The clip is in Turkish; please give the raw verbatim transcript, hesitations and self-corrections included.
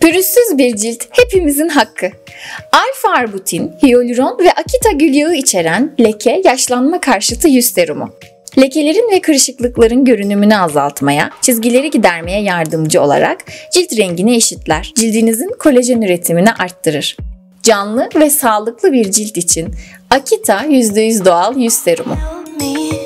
Pürüzsüz bir cilt hepimizin hakkı. Alfa-arbutin, hyaluron ve akita gül yağı içeren leke, yaşlanma karşıtı yüz serumu. Lekelerin ve kırışıklıkların görünümünü azaltmaya, çizgileri gidermeye yardımcı olarak cilt rengini eşitler. Cildinizin kolajen üretimini arttırır. Canlı ve sağlıklı bir cilt için Akita yüzde yüz doğal yüz serumu.